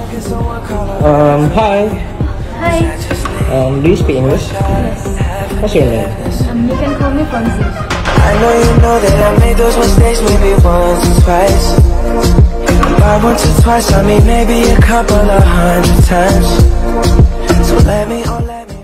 Hi. Hi. Do you speak English? Yes. What's your name? You can call me Fonzie. I know that I made those mistakes maybe once or twice. By once or twice, I mean maybe a couple of hundred times. So let me